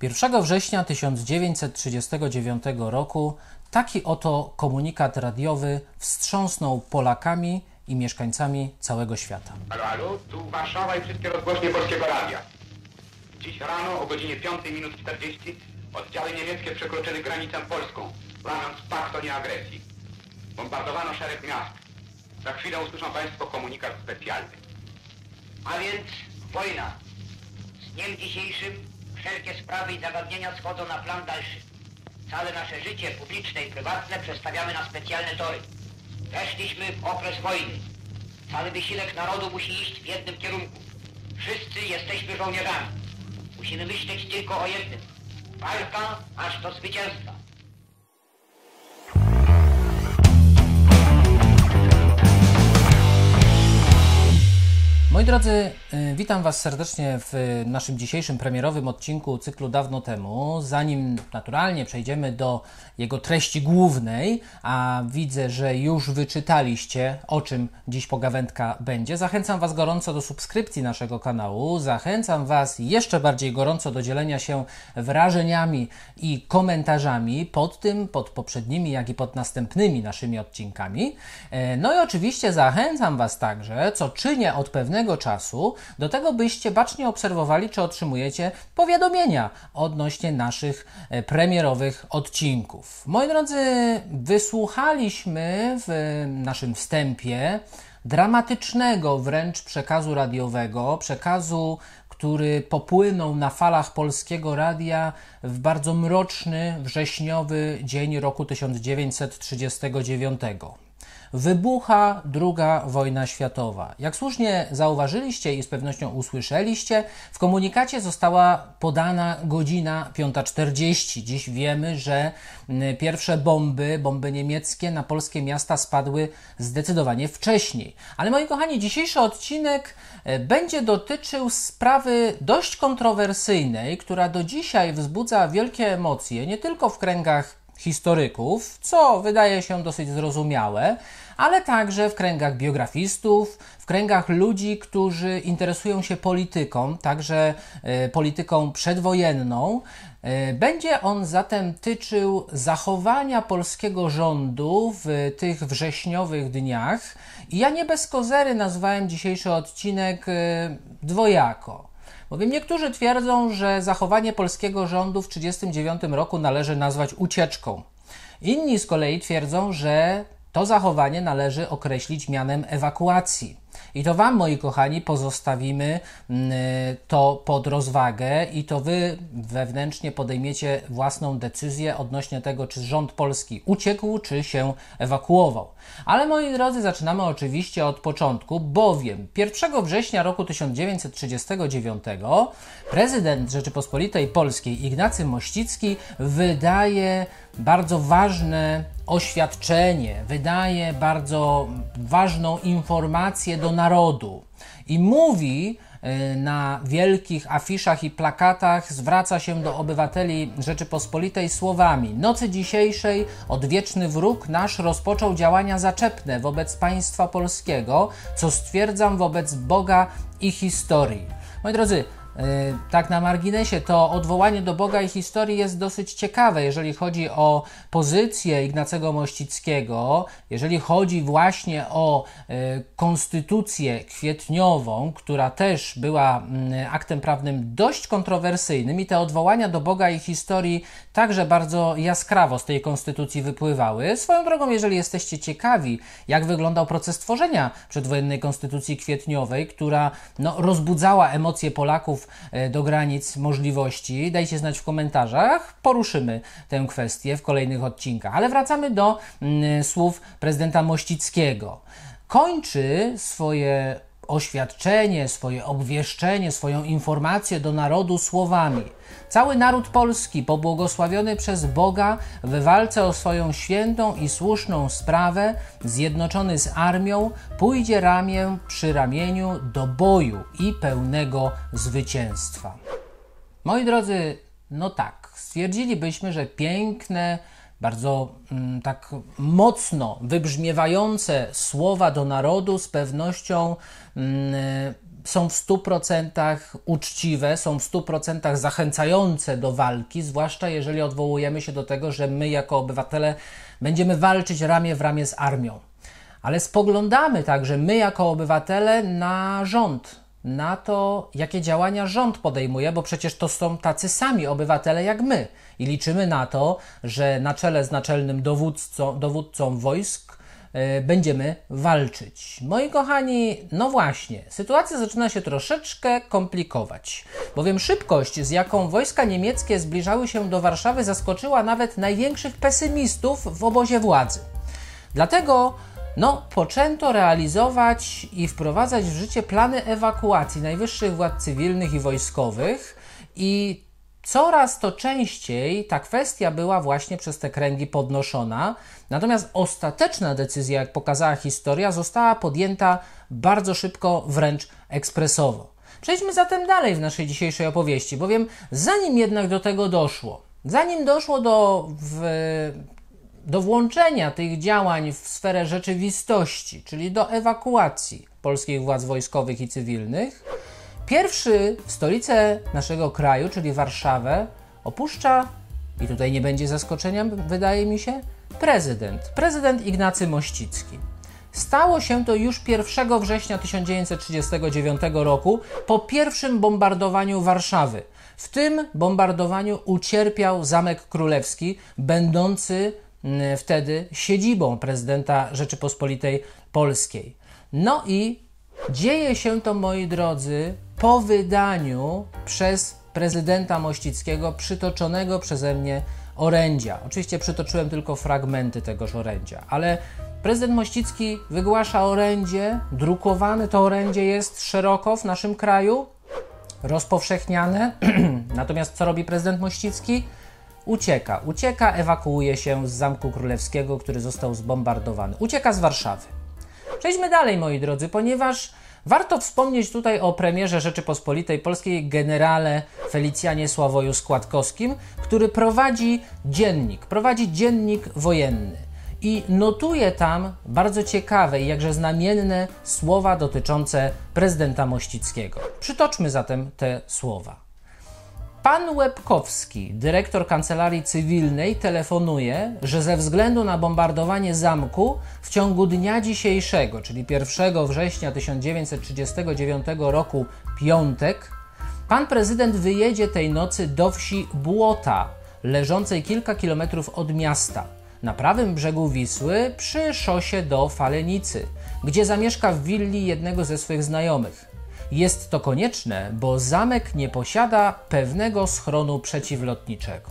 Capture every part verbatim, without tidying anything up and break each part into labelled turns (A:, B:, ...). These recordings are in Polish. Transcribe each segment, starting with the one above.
A: pierwszego września tysiąc dziewięćset trzydziestego dziewiątego roku taki oto komunikat radiowy wstrząsnął Polakami i mieszkańcami całego świata.
B: Halo, halo, tu Warszawa i wszystkie rozgłośnie Polskiego Radia. Dziś rano o godzinie piątej minut czterdzieści oddziały niemieckie przekroczyły granicę polską, łamiąc pakt o nieagresji. Bombardowano szereg miast. Za chwilę usłyszą Państwo komunikat specjalny.
C: A więc wojna. Z dniem dzisiejszym wszelkie sprawy i zagadnienia schodzą na plan dalszy. Całe nasze życie publiczne i prywatne przestawiamy na specjalne tory. Weszliśmy w okres wojny. Cały wysiłek narodu musi iść w jednym kierunku. Wszyscy jesteśmy żołnierzami. Musimy myśleć tylko o jednym. Walka aż do zwycięstwa.
A: Moi drodzy, witam Was serdecznie w naszym dzisiejszym premierowym odcinku cyklu Dawno Temu. Zanim naturalnie przejdziemy do jego treści głównej, a widzę, że już wyczytaliście, o czym dziś pogawędka będzie, zachęcam Was gorąco do subskrypcji naszego kanału, zachęcam Was jeszcze bardziej gorąco do dzielenia się wrażeniami i komentarzami pod tym, pod poprzednimi, jak i pod następnymi naszymi odcinkami. No i oczywiście zachęcam Was także, co czynię od pewnego czasu, do tego byście bacznie obserwowali, czy otrzymujecie powiadomienia odnośnie naszych premierowych odcinków. Moi drodzy, wysłuchaliśmy w naszym wstępie dramatycznego wręcz przekazu radiowego, przekazu, który popłynął na falach Polskiego Radia w bardzo mroczny, wrześniowy dzień roku tysiąc dziewięćset trzydziestego dziewiątego. Wybucha druga wojna światowa. Jak słusznie zauważyliście i z pewnością usłyszeliście, w komunikacie została podana godzina piąta czterdzieści. Dziś wiemy, że pierwsze bomby, bomby niemieckie na polskie miasta spadły zdecydowanie wcześniej. Ale moi kochani, dzisiejszy odcinek będzie dotyczył sprawy dość kontrowersyjnej, która do dzisiaj wzbudza wielkie emocje, nie tylko w kręgach historyków, co wydaje się dosyć zrozumiałe, ale także w kręgach biografistów, w kręgach ludzi, którzy interesują się polityką, także y, polityką przedwojenną. Y, będzie on zatem tyczył zachowania polskiego rządu w tych wrześniowych dniach i ja nie bez kozery nazwałem dzisiejszy odcinek y, dwojako. Bowiem niektórzy twierdzą, że zachowanie polskiego rządu w tysiąc dziewięćset trzydziestym dziewiątym roku należy nazwać ucieczką. Inni z kolei twierdzą, że to zachowanie należy określić mianem ewakuacji. I to Wam, moi kochani, pozostawimy to pod rozwagę i to Wy wewnętrznie podejmiecie własną decyzję odnośnie tego, czy rząd polski uciekł, czy się ewakuował. Ale moi drodzy, zaczynamy oczywiście od początku, bowiem pierwszego września roku tysiąc dziewięćset trzydziestego dziewiątego prezydent Rzeczypospolitej Polskiej Ignacy Mościcki wydaje bardzo ważne oświadczenie, wydaje bardzo ważną informację do narodu i mówi na wielkich afiszach i plakatach, zwraca się do obywateli Rzeczypospolitej słowami: nocy dzisiejszej odwieczny wróg nasz rozpoczął działania zaczepne wobec państwa polskiego, co stwierdzam wobec Boga i historii. Moi drodzy, tak na marginesie, to odwołanie do Boga i historii jest dosyć ciekawe, jeżeli chodzi o pozycję Ignacego Mościckiego, jeżeli chodzi właśnie o konstytucję kwietniową, która też była aktem prawnym dość kontrowersyjnym i te odwołania do Boga i historii także bardzo jaskrawo z tej konstytucji wypływały. Swoją drogą, jeżeli jesteście ciekawi, jak wyglądał proces tworzenia przedwojennej konstytucji kwietniowej, która no, rozbudzała emocje Polaków do granic możliwości, dajcie znać w komentarzach, poruszymy tę kwestię w kolejnych odcinkach. Ale wracamy do mm, słów prezydenta Mościckiego. Kończy swoje oświadczenie, swoje obwieszczenie, swoją informację do narodu słowami: cały naród polski, pobłogosławiony przez Boga w walce o swoją świętą i słuszną sprawę, zjednoczony z armią, pójdzie ramię przy ramieniu do boju i pełnego zwycięstwa. Moi drodzy, no tak, stwierdzilibyśmy, że piękne, bardzo mm, tak mocno wybrzmiewające słowa do narodu z pewnością mm, są w stu procentach uczciwe, są w stu procentach zachęcające do walki, zwłaszcza jeżeli odwołujemy się do tego, że my jako obywatele będziemy walczyć ramię w ramię z armią. Ale spoglądamy także my jako obywatele na rząd, na to, jakie działania rząd podejmuje, bo przecież to są tacy sami obywatele jak my i liczymy na to, że na czele z naczelnym dowódcą, dowódcą wojsk yy, będziemy walczyć. Moi kochani, no właśnie, sytuacja zaczyna się troszeczkę komplikować, bowiem szybkość, z jaką wojska niemieckie zbliżały się do Warszawy, zaskoczyła nawet największych pesymistów w obozie władzy. Dlatego No, poczęto realizować i wprowadzać w życie plany ewakuacji najwyższych władz cywilnych i wojskowych i coraz to częściej ta kwestia była właśnie przez te kręgi podnoszona, natomiast ostateczna decyzja, jak pokazała historia, została podjęta bardzo szybko, wręcz ekspresowo. Przejdźmy zatem dalej w naszej dzisiejszej opowieści, bowiem zanim jednak do tego doszło, zanim doszło do w, do włączenia tych działań w sferę rzeczywistości, czyli do ewakuacji polskich władz wojskowych i cywilnych, pierwszy stolicę naszego kraju, czyli Warszawę, opuszcza, i tutaj nie będzie zaskoczeniem, wydaje mi się, prezydent, prezydent Ignacy Mościcki. Stało się to już pierwszego września tysiąc dziewięćset trzydziestego dziewiątego roku po pierwszym bombardowaniu Warszawy. W tym bombardowaniu ucierpiał Zamek Królewski, będący wtedy siedzibą prezydenta Rzeczypospolitej Polskiej. No i dzieje się to, moi drodzy, po wydaniu przez prezydenta Mościckiego przytoczonego przeze mnie orędzia. Oczywiście przytoczyłem tylko fragmenty tegoż orędzia, ale prezydent Mościcki wygłasza orędzie, drukowane to orędzie jest szeroko w naszym kraju, rozpowszechniane. Natomiast co robi prezydent Mościcki? Ucieka. Ucieka, ewakuuje się z Zamku Królewskiego, który został zbombardowany. Ucieka z Warszawy. Przejdźmy dalej, moi drodzy, ponieważ warto wspomnieć tutaj o premierze Rzeczypospolitej Polskiej generale Felicjanie Sławoju Składkowskim, który prowadzi dziennik, prowadzi dziennik wojenny i notuje tam bardzo ciekawe i jakże znamienne słowa dotyczące prezydenta Mościckiego. Przytoczmy zatem te słowa. Pan Łebkowski, dyrektor Kancelarii Cywilnej, telefonuje, że ze względu na bombardowanie zamku w ciągu dnia dzisiejszego, czyli pierwszego września tysiąc dziewięćset trzydziestego dziewiątego roku, piątek, pan prezydent wyjedzie tej nocy do wsi Błota, leżącej kilka kilometrów od miasta, na prawym brzegu Wisły, przy szosie do Falenicy, gdzie zamieszka w willi jednego ze swych znajomych. Jest to konieczne, bo zamek nie posiada pewnego schronu przeciwlotniczego.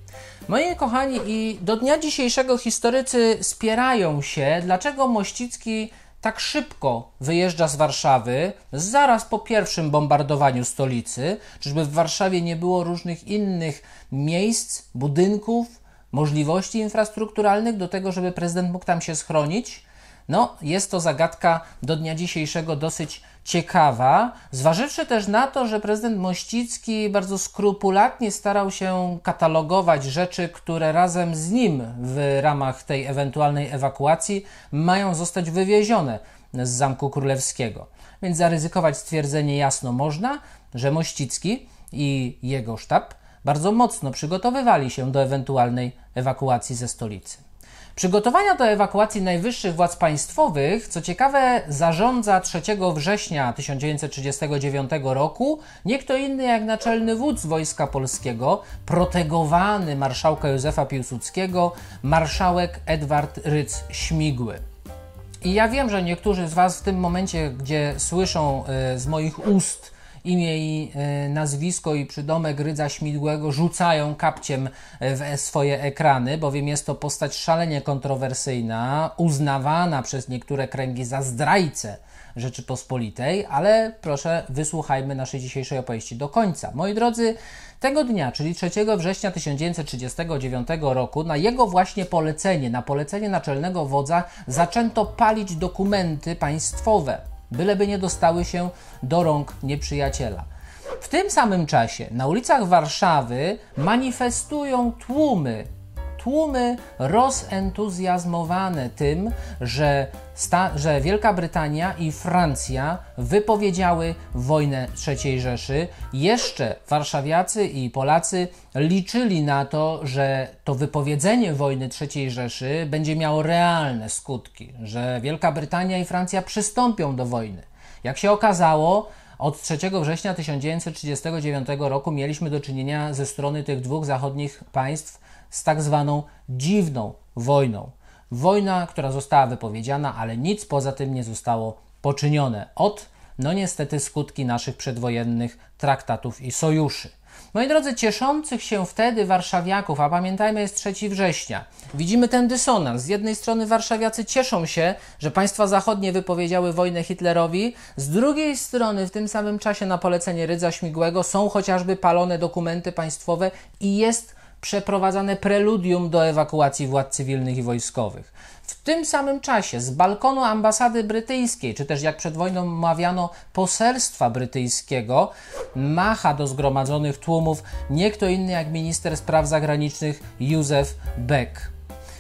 A: Moi kochani, i do dnia dzisiejszego historycy spierają się, dlaczego Mościcki tak szybko wyjeżdża z Warszawy, zaraz po pierwszym bombardowaniu stolicy. Czyżby w Warszawie nie było różnych innych miejsc, budynków, możliwości infrastrukturalnych do tego, żeby prezydent mógł tam się schronić? No, jest to zagadka do dnia dzisiejszego dosyć ciekawa, zważywszy też na to, że prezydent Mościcki bardzo skrupulatnie starał się katalogować rzeczy, które razem z nim w ramach tej ewentualnej ewakuacji mają zostać wywiezione z Zamku Królewskiego. Więc zaryzykować stwierdzenie jasno można, że Mościcki i jego sztab bardzo mocno przygotowywali się do ewentualnej ewakuacji ze stolicy. Przygotowania do ewakuacji najwyższych władz państwowych, co ciekawe, zarządza trzeciego września tysiąc dziewięćset trzydziestego dziewiątego roku nie kto inny jak naczelny wódz Wojska Polskiego, protegowany marszałka Józefa Piłsudskiego, marszałek Edward Rydz-Śmigły. I ja wiem, że niektórzy z Was w tym momencie, gdzie słyszą y, z moich ust imię i y, nazwisko i przydomek Rydza Śmigłego, rzucają kapciem w swoje ekrany, bowiem jest to postać szalenie kontrowersyjna, uznawana przez niektóre kręgi za zdrajcę Rzeczypospolitej, ale proszę, wysłuchajmy naszej dzisiejszej opowieści do końca. Moi drodzy, tego dnia, czyli trzeciego września tysiąc dziewięćset trzydziestego dziewiątego roku, na jego właśnie polecenie, na polecenie naczelnego wodza, zaczęto palić dokumenty państwowe, byleby nie dostały się do rąk nieprzyjaciela. W tym samym czasie na ulicach Warszawy manifestują tłumy, tłumy rozentuzjazmowane tym, że, sta, że Wielka Brytania i Francja wypowiedziały wojnę trzeciej Rzeszy. Jeszcze warszawiacy i Polacy liczyli na to, że to wypowiedzenie wojny trzeciej Rzeszy będzie miało realne skutki, że Wielka Brytania i Francja przystąpią do wojny. Jak się okazało, od trzeciego września tysiąc dziewięćset trzydziestego dziewiątego roku mieliśmy do czynienia ze strony tych dwóch zachodnich państw z tak zwaną dziwną wojną. Wojna, która została wypowiedziana, ale nic poza tym nie zostało poczynione. Od, no niestety, skutki naszych przedwojennych traktatów i sojuszy. Moi drodzy, cieszących się wtedy warszawiaków, a pamiętajmy, jest trzeciego września, widzimy ten dysonans. Z jednej strony warszawiacy cieszą się, że państwa zachodnie wypowiedziały wojnę Hitlerowi, z drugiej strony w tym samym czasie na polecenie Rydza Śmigłego są chociażby palone dokumenty państwowe i jest przeprowadzane preludium do ewakuacji władz cywilnych i wojskowych. W tym samym czasie z balkonu ambasady brytyjskiej, czy też jak przed wojną mawiano poselstwa brytyjskiego, macha do zgromadzonych tłumów nie kto inny jak minister spraw zagranicznych Józef Beck.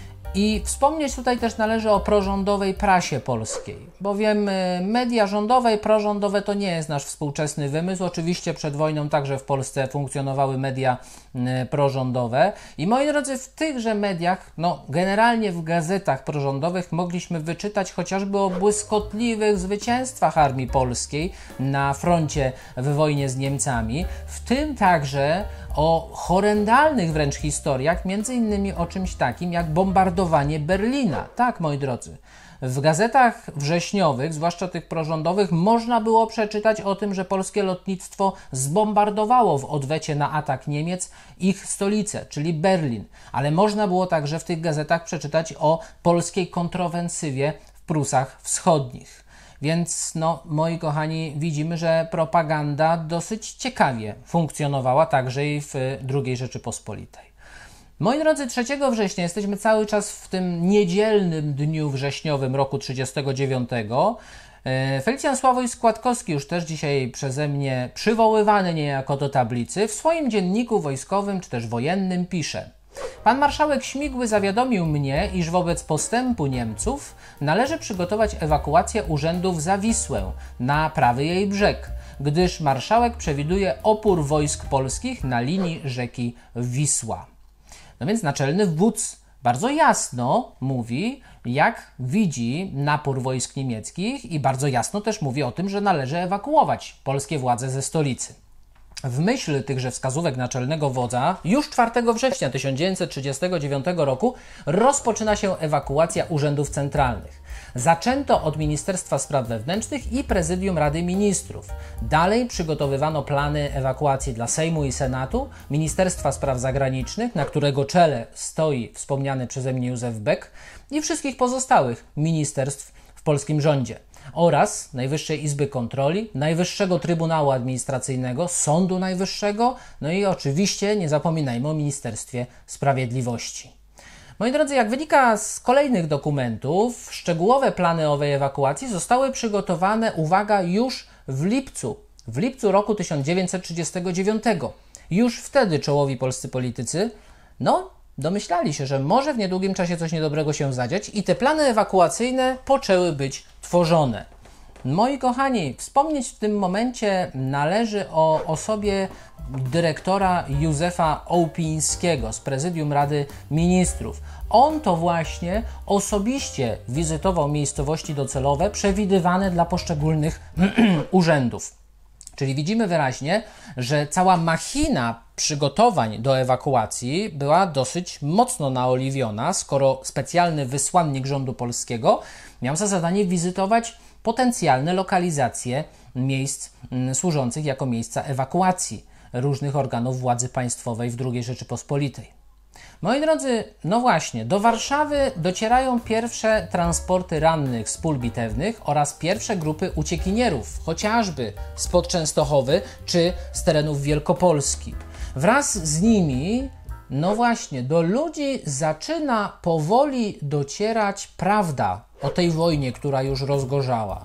A: I wspomnieć tutaj też należy o prorządowej prasie polskiej, bowiem media rządowe i prorządowe to nie jest nasz współczesny wymysł. Oczywiście przed wojną także w Polsce funkcjonowały media prorządowe i moi drodzy, w tychże mediach, no generalnie w gazetach prorządowych mogliśmy wyczytać chociażby o błyskotliwych zwycięstwach armii polskiej na froncie w wojnie z Niemcami, w tym także o horrendalnych wręcz historiach, między innymi o czymś takim jak bombardowanie Berlina. Tak, moi drodzy, w gazetach wrześniowych, zwłaszcza tych prorządowych, można było przeczytać o tym, że polskie lotnictwo zbombardowało w odwecie na atak Niemiec ich stolicę, czyli Berlin. Ale można było także w tych gazetach przeczytać o polskiej kontrofensywie w Prusach Wschodnich. Więc, no, moi kochani, widzimy, że propaganda dosyć ciekawie funkcjonowała także i w drugiej Rzeczypospolitej. Moi drodzy, trzeciego września jesteśmy cały czas w tym niedzielnym dniu wrześniowym roku trzydziestego dziewiątego. Felicjan Sławoj Składkowski, już też dzisiaj przeze mnie przywoływany niejako do tablicy, w swoim dzienniku wojskowym czy też wojennym pisze: Pan marszałek Śmigły zawiadomił mnie, iż wobec postępu Niemców należy przygotować ewakuację urzędów za Wisłę na prawy jej brzeg, gdyż marszałek przewiduje opór wojsk polskich na linii rzeki Wisła. No więc naczelny wódz bardzo jasno mówi, jak widzi napór wojsk niemieckich i bardzo jasno też mówi o tym, że należy ewakuować polskie władze ze stolicy. W myśl tychże wskazówek naczelnego wodza już czwartego września tysiąc dziewięćset trzydziestego dziewiątego roku rozpoczyna się ewakuacja urzędów centralnych. Zaczęto od Ministerstwa Spraw Wewnętrznych i Prezydium Rady Ministrów. Dalej przygotowywano plany ewakuacji dla Sejmu i Senatu, Ministerstwa Spraw Zagranicznych, na którego czele stoi wspomniany przeze mnie Józef Beck, i wszystkich pozostałych ministerstw w polskim rządzie, oraz Najwyższej Izby Kontroli, Najwyższego Trybunału Administracyjnego, Sądu Najwyższego, no i oczywiście nie zapominajmy o Ministerstwie Sprawiedliwości. Moi drodzy, jak wynika z kolejnych dokumentów, szczegółowe plany owej ewakuacji zostały przygotowane, uwaga, już w lipcu, w lipcu roku tysiąc dziewięćset trzydziestego dziewiątego. Już wtedy czołowi polscy politycy, no, domyślali się, że może w niedługim czasie coś niedobrego się zadziać i te plany ewakuacyjne poczęły być tworzone. Moi kochani, wspomnieć w tym momencie należy o osobie dyrektora Józefa Ołpińskiego z Prezydium Rady Ministrów. On to właśnie osobiście wizytował miejscowości docelowe przewidywane dla poszczególnych urzędów. Czyli widzimy wyraźnie, że cała machina przygotowań do ewakuacji była dosyć mocno naoliwiona, skoro specjalny wysłannik rządu polskiego miał za zadanie wizytować potencjalne lokalizacje miejsc służących jako miejsca ewakuacji różnych organów władzy państwowej w drugiej Rzeczypospolitej. Moi drodzy, no właśnie, do Warszawy docierają pierwsze transporty rannych z pól bitewnych oraz pierwsze grupy uciekinierów, chociażby spod Częstochowy czy z terenów Wielkopolski. Wraz z nimi, no właśnie, do ludzi zaczyna powoli docierać prawda o tej wojnie, która już rozgorzała.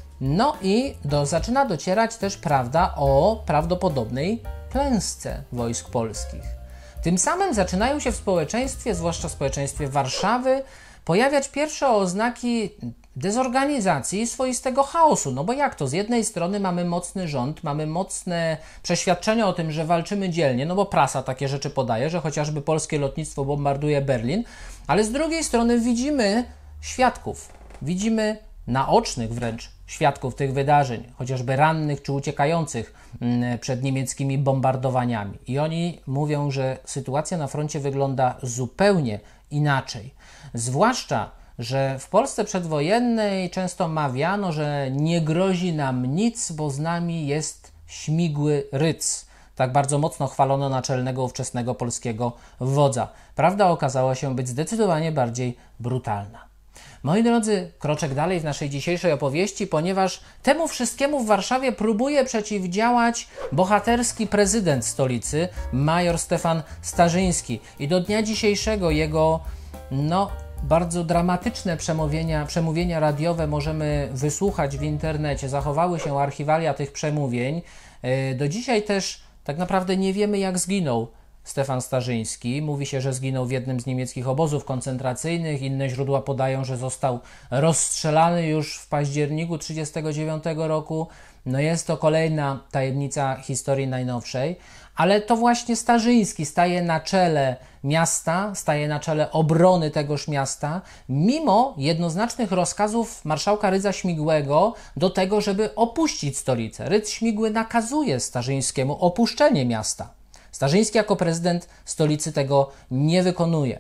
A: No i do, zaczyna docierać też prawda o prawdopodobnej klęsce wojsk polskich. Tym samym zaczynają się w społeczeństwie, zwłaszcza w społeczeństwie Warszawy, pojawiać pierwsze oznaki dezorganizacji i swoistego chaosu. No bo jak to? Z jednej strony mamy mocny rząd, mamy mocne przeświadczenie o tym, że walczymy dzielnie, no bo prasa takie rzeczy podaje, że chociażby polskie lotnictwo bombarduje Berlin, ale z drugiej strony widzimy świadków, widzimy naocznych wręcz świadków tych wydarzeń, chociażby rannych czy uciekających przed niemieckimi bombardowaniami. I oni mówią, że sytuacja na froncie wygląda zupełnie inaczej. Zwłaszcza, że w Polsce przedwojennej często mawiano, że nie grozi nam nic, bo z nami jest śmigły Rydz. Tak bardzo mocno chwalono naczelnego ówczesnego polskiego wodza. Prawda okazała się być zdecydowanie bardziej brutalna. Moi drodzy, kroczek dalej w naszej dzisiejszej opowieści, ponieważ temu wszystkiemu w Warszawie próbuje przeciwdziałać bohaterski prezydent stolicy, major Stefan Starzyński. I do dnia dzisiejszego jego, no, bardzo dramatyczne przemówienia, przemówienia radiowe możemy wysłuchać w internecie. Zachowały się archiwalia tych przemówień. Do dzisiaj też tak naprawdę nie wiemy, jak zginął Stefan Starzyński. Mówi się, że zginął w jednym z niemieckich obozów koncentracyjnych. Inne źródła podają, że został rozstrzelany już w październiku tysiąc dziewięćset trzydziestego dziewiątego roku. No jest to kolejna tajemnica historii najnowszej. Ale to właśnie Starzyński staje na czele miasta, staje na czele obrony tegoż miasta, mimo jednoznacznych rozkazów marszałka Rydza Śmigłego do tego, żeby opuścić stolicę. Rydz Śmigły nakazuje Starzyńskiemu opuszczenie miasta. Starzyński jako prezydent stolicy tego nie wykonuje.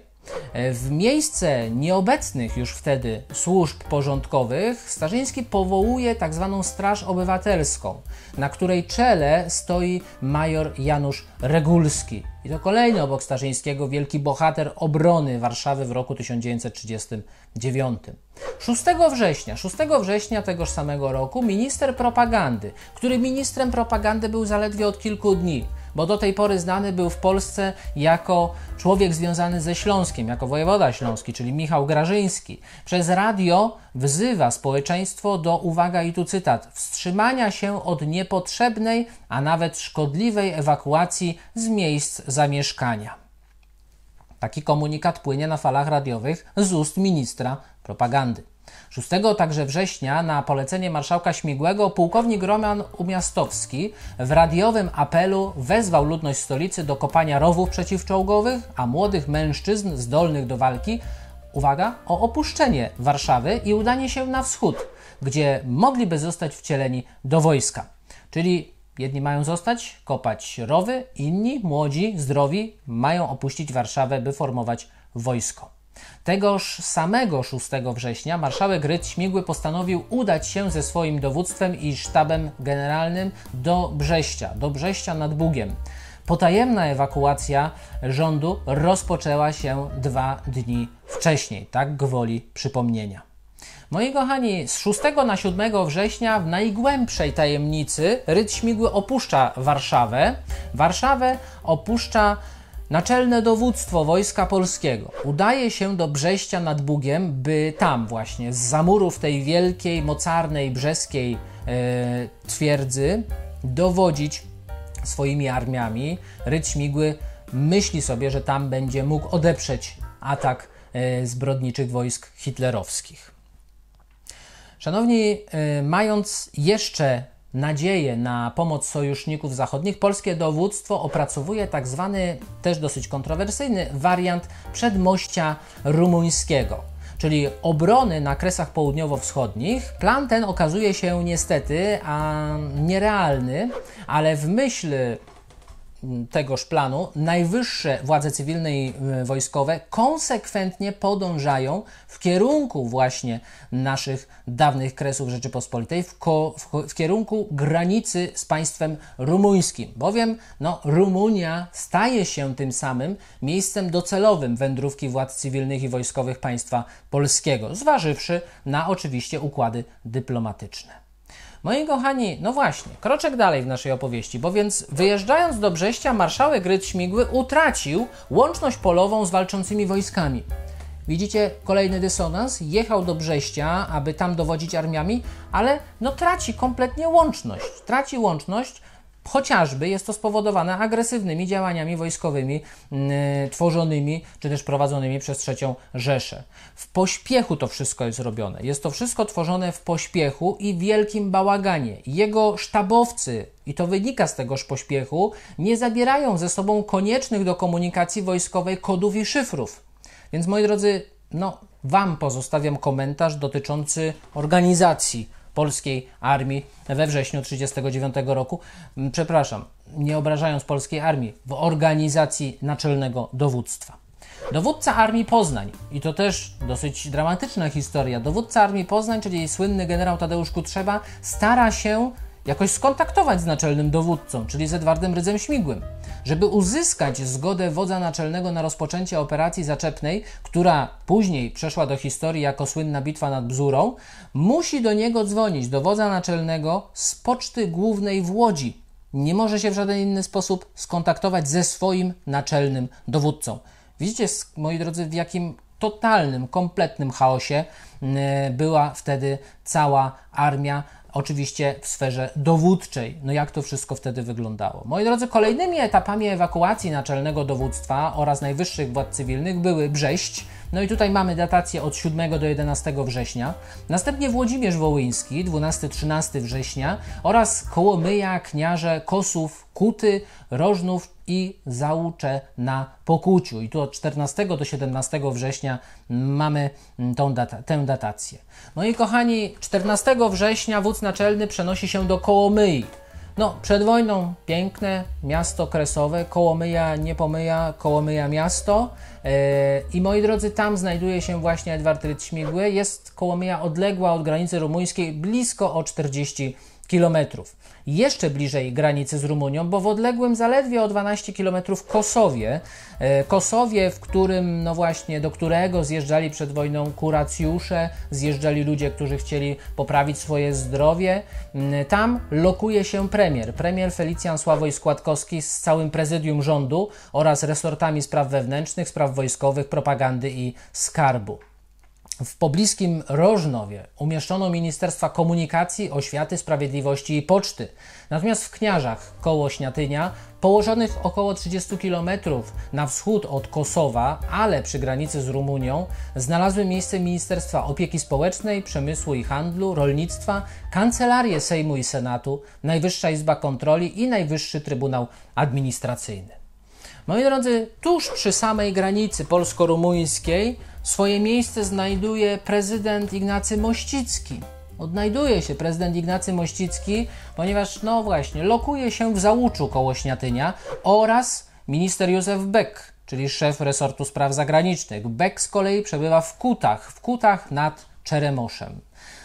A: W miejsce nieobecnych już wtedy służb porządkowych Starzyński powołuje tak zwaną Straż Obywatelską, na której czele stoi major Janusz Regulski. I to kolejny obok Starzyńskiego wielki bohater obrony Warszawy w roku tysiąc dziewięćset trzydziestym dziewiątym. szóstego września, szóstego września tegoż samego roku minister propagandy, który ministrem propagandy był zaledwie od kilku dni, bo do tej pory znany był w Polsce jako człowiek związany ze Śląskiem, jako wojewoda śląski, czyli Michał Grażyński. Przez radio wzywa społeczeństwo do, uwaga i tu cytat, wstrzymania się od niepotrzebnej, a nawet szkodliwej ewakuacji z miejsc zamieszkania. Taki komunikat płynie na falach radiowych z ust ministra propagandy. szóstego także września na polecenie marszałka Śmigłego pułkownik Roman Umiastowski w radiowym apelu wezwał ludność stolicy do kopania rowów przeciwczołgowych, a młodych mężczyzn zdolnych do walki, uwaga, o opuszczenie Warszawy i udanie się na wschód, gdzie mogliby zostać wcieleni do wojska. Czyli jedni mają zostać, kopać rowy, inni, młodzi, zdrowi, mają opuścić Warszawę, by formować wojsko. Tegoż samego szóstego września marszałek Rydz Śmigły postanowił udać się ze swoim dowództwem i sztabem generalnym do Brześcia, do Brześcia nad Bugiem. Potajemna ewakuacja rządu rozpoczęła się dwa dni wcześniej, tak gwoli przypomnienia. Moi kochani, z szóstego na siódmego września w najgłębszej tajemnicy Rydz Śmigły opuszcza Warszawę. Warszawę opuszcza naczelne dowództwo Wojska Polskiego. Udaje się do Brześcia nad Bugiem, by tam właśnie z zamurów tej wielkiej, mocarnej, brzeskiej e, twierdzy dowodzić swoimi armiami. Rydz Śmigły myśli sobie, że tam będzie mógł odeprzeć atak e, zbrodniczych wojsk hitlerowskich. Szanowni, e, mając jeszcze nadzieję na pomoc sojuszników zachodnich, polskie dowództwo opracowuje tak zwany, też dosyć kontrowersyjny wariant przedmościa rumuńskiego, czyli obrony na Kresach Południowo-Wschodnich. Plan ten okazuje się niestety a nierealny, ale w myśl tegoż planu najwyższe władze cywilne i wojskowe konsekwentnie podążają w kierunku właśnie naszych dawnych Kresów Rzeczypospolitej, w, ko, w, w kierunku granicy z państwem rumuńskim, bowiem no, Rumunia staje się tym samym miejscem docelowym wędrówki władz cywilnych i wojskowych państwa polskiego, zważywszy na oczywiście układy dyplomatyczne. Moi kochani, no właśnie, kroczek dalej w naszej opowieści, bo więc wyjeżdżając do Brześcia marszałek Rydz Śmigły utracił łączność polową z walczącymi wojskami. Widzicie kolejny dysonans? Jechał do Brześcia, aby tam dowodzić armiami, ale no traci kompletnie łączność. Traci łączność Chociażby jest to spowodowane agresywnymi działaniami wojskowymi yy, tworzonymi czy też prowadzonymi przez trzecią Rzeszę. W pośpiechu to wszystko jest robione. Jest to wszystko tworzone w pośpiechu i wielkim bałaganie. Jego sztabowcy, i to wynika z tegoż pośpiechu, nie zabierają ze sobą koniecznych do komunikacji wojskowej kodów i szyfrów. Więc moi drodzy, no Wam pozostawiam komentarz dotyczący organizacji polskiej armii we wrześniu tysiąc dziewięćset trzydziestego dziewiątego roku. Przepraszam, nie obrażając polskiej armii, w organizacji naczelnego dowództwa. Dowódca Armii Poznań, i to też dosyć dramatyczna historia, dowódca Armii Poznań, czyli słynny generał Tadeusz Kutrzeba, stara się jakoś skontaktować z naczelnym dowódcą, czyli z Edwardem Rydzem-Śmigłym, żeby uzyskać zgodę wodza naczelnego na rozpoczęcie operacji zaczepnej, która później przeszła do historii jako słynna bitwa nad Bzurą. Musi do niego dzwonić, do wodza naczelnego z poczty głównej w Łodzi. Nie może się w żaden inny sposób skontaktować ze swoim naczelnym dowódcą. Widzicie, moi drodzy, w jakim totalnym, kompletnym chaosie była wtedy cała armia, oczywiście w sferze dowódczej. No jak to wszystko wtedy wyglądało? Moi drodzy, kolejnymi etapami ewakuacji naczelnego dowództwa oraz najwyższych władz cywilnych były Brześć. No i tutaj mamy datację od siódmego do jedenastego września. Następnie Włodzimierz Wołyński, dwunastego do trzynastego września oraz Kołomyja, Kniarze, Kosów, Kuty, Rożnów i Załucze na Pokuciu. I tu od czternastego do siedemnastego września mamy tą data, tę datację. No i kochani, czternastego września wódz naczelny przenosi się do Kołomyi. No, przed wojną piękne miasto kresowe, Kołomyja nie pomyja, Kołomyja miasto. Yy, I moi drodzy, tam znajduje się właśnie Edward Rydz-Śmigły. Jest Kołomyja odległa od granicy rumuńskiej blisko o czterdzieści kilometrów. Jeszcze bliżej granicy z Rumunią, bo w odległym zaledwie o dwanaście kilometrów Kosowie, Kosowie, w którym, no właśnie, do którego zjeżdżali przed wojną kuracjusze, zjeżdżali ludzie, którzy chcieli poprawić swoje zdrowie. Tam lokuje się premier, premier Felicjan Sławoj-Składkowski z całym prezydium rządu oraz resortami spraw wewnętrznych, spraw wojskowych, propagandy i skarbu. W pobliskim Rożnowie umieszczono Ministerstwa Komunikacji, Oświaty, Sprawiedliwości i Poczty. Natomiast w Kniarzach koło Śniatynia, położonych około trzydziestu kilometrów na wschód od Kosowa, ale przy granicy z Rumunią, znalazły miejsce Ministerstwa Opieki Społecznej, Przemysłu i Handlu, Rolnictwa, Kancelarie Sejmu i Senatu, Najwyższa Izba Kontroli i Najwyższy Trybunał Administracyjny. Moi drodzy, tuż przy samej granicy polsko-rumuńskiej swoje miejsce znajduje prezydent Ignacy Mościcki. Odnajduje się prezydent Ignacy Mościcki, ponieważ, no właśnie, lokuje się w Załuczu koło Śniatynia oraz minister Józef Beck, czyli szef resortu spraw zagranicznych. Beck z kolei przebywa w Kutach, w Kutach nad Czeremoszem.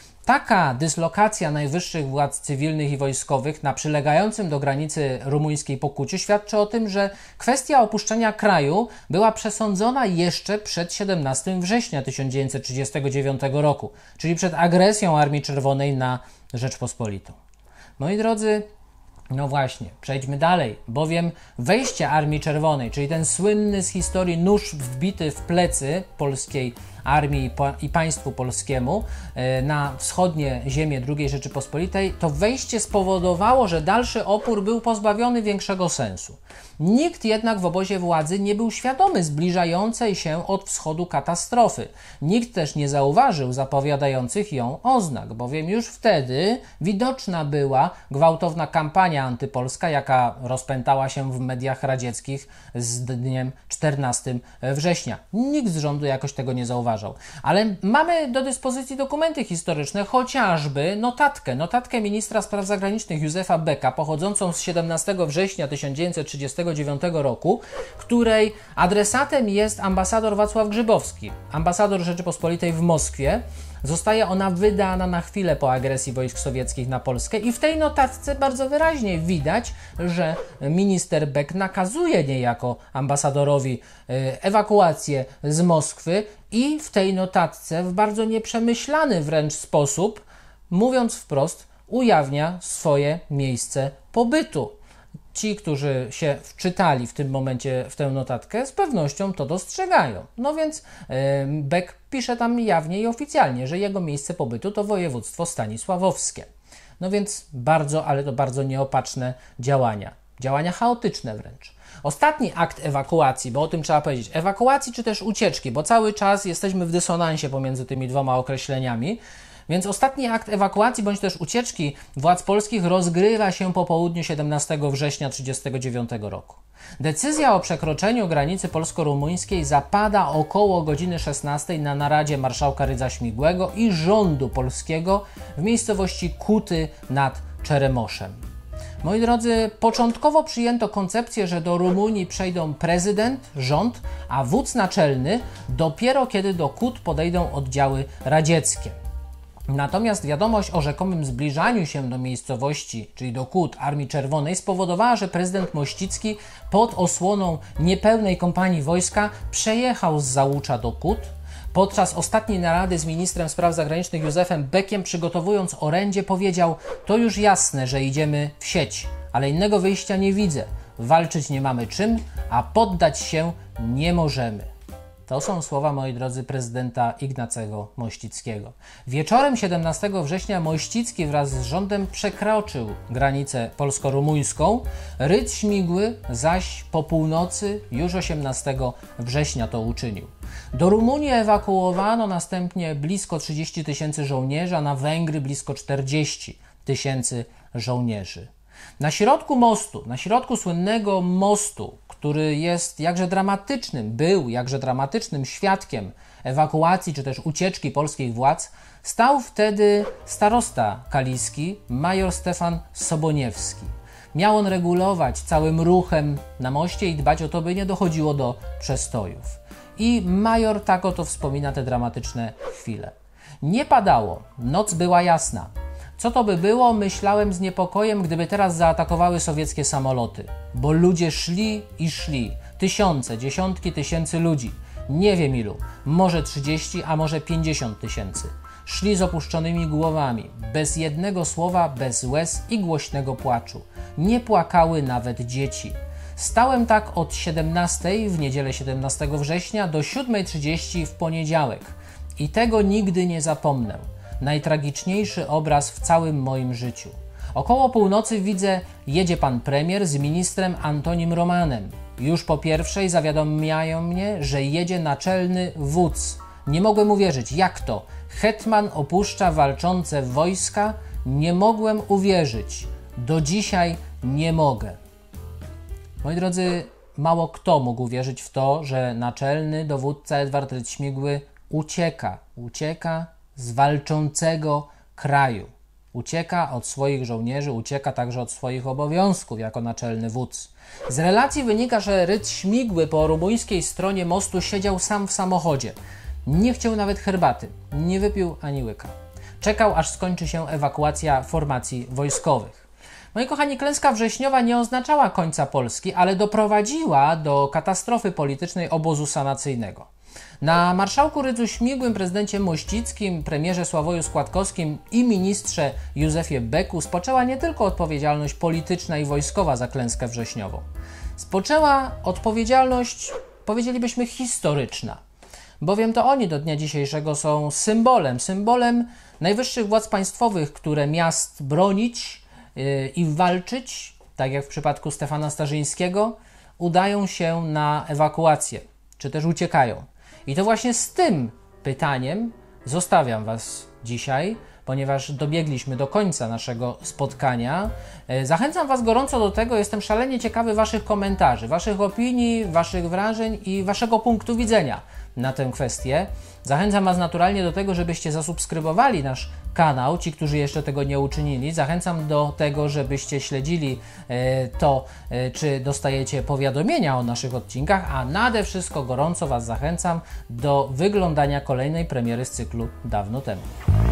A: Taka dyslokacja najwyższych władz cywilnych i wojskowych na przylegającym do granicy rumuńskiej Pokuciu świadczy o tym, że kwestia opuszczenia kraju była przesądzona jeszcze przed siedemnastego września tysiąc dziewięćset trzydziestego dziewiątego roku, czyli przed agresją Armii Czerwonej na Rzeczpospolitą. Moi drodzy, no właśnie, przejdźmy dalej, bowiem wejście Armii Czerwonej, czyli ten słynny z historii nóż wbity w plecy polskiej armii i państwu polskiemu na wschodnie ziemie drugiej Rzeczypospolitej, to wejście spowodowało, że dalszy opór był pozbawiony większego sensu. Nikt jednak w obozie władzy nie był świadomy zbliżającej się od wschodu katastrofy. Nikt też nie zauważył zapowiadających ją oznak, bowiem już wtedy widoczna była gwałtowna kampania antypolska, jaka rozpętała się w mediach radzieckich z dniem czternastego września. Nikt z rządu jakoś tego nie zauważył. Ale mamy do dyspozycji dokumenty historyczne, chociażby notatkę, notatkę ministra spraw zagranicznych Józefa Becka, pochodzącą z siedemnastego września tysiąc dziewięćset trzydziestego dziewiątego roku, której adresatem jest ambasador Wacław Grzybowski, ambasador Rzeczypospolitej w Moskwie. Zostaje ona wydana na chwilę po agresji wojsk sowieckich na Polskę i w tej notatce bardzo wyraźnie widać, że minister Beck nakazuje niejako ambasadorowi ewakuację z Moskwy i w tej notatce w bardzo nieprzemyślany wręcz sposób, mówiąc wprost, ujawnia swoje miejsce pobytu. Ci, którzy się wczytali w tym momencie w tę notatkę, z pewnością to dostrzegają. No więc yy, Beck pisze tam jawnie i oficjalnie, że jego miejsce pobytu to województwo stanisławowskie. No więc bardzo, ale to bardzo nieopatrzne działania. Działania chaotyczne wręcz. Ostatni akt ewakuacji, bo o tym trzeba powiedzieć, ewakuacji czy też ucieczki, bo cały czas jesteśmy w dysonansie pomiędzy tymi dwoma określeniami, więc ostatni akt ewakuacji bądź też ucieczki władz polskich rozgrywa się po południu siedemnastego września tysiąc dziewięćset trzydziestego dziewiątego roku. Decyzja o przekroczeniu granicy polsko-rumuńskiej zapada około godziny szesnastej na naradzie marszałka Rydza Śmigłego i rządu polskiego w miejscowości Kuty nad Czeremoszem. Moi drodzy, początkowo przyjęto koncepcję, że do Rumunii przejdą prezydent, rząd, a wódz naczelny dopiero kiedy do Kut podejdą oddziały radzieckie. Natomiast wiadomość o rzekomym zbliżaniu się do miejscowości, czyli do Kut Armii Czerwonej, spowodowała, że prezydent Mościcki pod osłoną niepełnej kompanii wojska przejechał z Załucza do Kut. Podczas ostatniej narady z ministrem spraw zagranicznych Józefem Beckiem, przygotowując orędzie, powiedział: to już jasne, że idziemy w sieć, ale innego wyjścia nie widzę. Walczyć nie mamy czym, a poddać się nie możemy. To są słowa, moi drodzy, prezydenta Ignacego Mościckiego. Wieczorem siedemnastego września Mościcki wraz z rządem przekroczył granicę polsko-rumuńską. Rydz Śmigły zaś po północy już osiemnastego września to uczynił. Do Rumunii ewakuowano następnie blisko trzydzieści tysięcy żołnierzy, a na Węgry blisko czterdzieści tysięcy żołnierzy. Na środku mostu, na środku słynnego mostu, który jest jakże dramatycznym, był jakże dramatycznym świadkiem ewakuacji czy też ucieczki polskich władz, stał wtedy starosta kaliski, major Stefan Soboniewski. Miał on regulować całym ruchem na moście i dbać o to, by nie dochodziło do przestojów. I major tak oto wspomina te dramatyczne chwile. Nie padało, noc była jasna. Co to by było? Myślałem z niepokojem, gdyby teraz zaatakowały sowieckie samoloty. Bo ludzie szli i szli. Tysiące, dziesiątki tysięcy ludzi. Nie wiem ilu. Może trzydzieści, a może pięćdziesiąt tysięcy. Szli z opuszczonymi głowami. Bez jednego słowa, bez łez i głośnego płaczu. Nie płakały nawet dzieci. Stałem tak od siedemnastej w niedzielę siedemnastego września do siódmej trzydzieści w poniedziałek. I tego nigdy nie zapomnę. Najtragiczniejszy obraz w całym moim życiu. Około północy widzę, jedzie pan premier z ministrem Antonim Romanem. Już po pierwszej zawiadamiają mnie, że jedzie naczelny wódz. Nie mogłem uwierzyć. Jak to? Hetman opuszcza walczące wojska? Nie mogłem uwierzyć. Do dzisiaj nie mogę. Moi drodzy, mało kto mógł uwierzyć w to, że naczelny dowódca Edward Rydz Śmigły ucieka. Ucieka z walczącego kraju. Ucieka od swoich żołnierzy, ucieka także od swoich obowiązków jako naczelny wódz. Z relacji wynika, że Rydz Śmigły po rumuńskiej stronie mostu siedział sam w samochodzie. Nie chciał nawet herbaty, nie wypił ani łyka. Czekał, aż skończy się ewakuacja formacji wojskowych. Moi kochani, klęska wrześniowa nie oznaczała końca Polski, ale doprowadziła do katastrofy politycznej obozu sanacyjnego. Na marszałku Rydzu Śmigłym, prezydencie Mościckim, premierze Sławoju Składkowskim i ministrze Józefie Becku spoczęła nie tylko odpowiedzialność polityczna i wojskowa za klęskę wrześniową. Spoczęła odpowiedzialność, powiedzielibyśmy, historyczna, bowiem to oni do dnia dzisiejszego są symbolem, symbolem najwyższych władz państwowych, które miast bronić yy, i walczyć, tak jak w przypadku Stefana Starzyńskiego, udają się na ewakuację, czy też uciekają. I to właśnie z tym pytaniem zostawiam Was dzisiaj, ponieważ dobiegliśmy do końca naszego spotkania. Zachęcam Was gorąco do tego, jestem szalenie ciekawy Waszych komentarzy, Waszych opinii, Waszych wrażeń i Waszego punktu widzenia na tę kwestię. Zachęcam Was naturalnie do tego, żebyście zasubskrybowali nasz kanał, ci, którzy jeszcze tego nie uczynili. Zachęcam do tego, żebyście śledzili to, czy dostajecie powiadomienia o naszych odcinkach, a nade wszystko gorąco Was zachęcam do wyglądania kolejnej premiery z cyklu Dawno temu.